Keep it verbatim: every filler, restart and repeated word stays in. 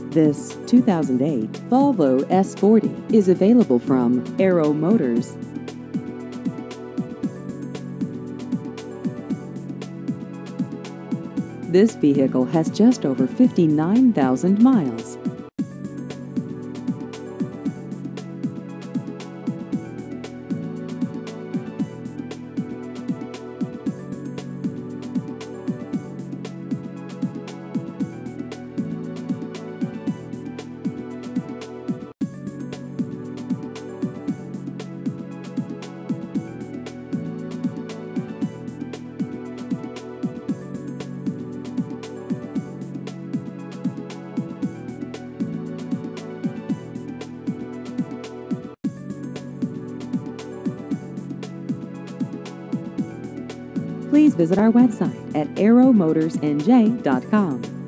This two thousand eight Volvo S forty is available from Arrow Motors. This vehicle has just over fifty-nine thousand miles. Please visit our website at arrow motors n j dot com.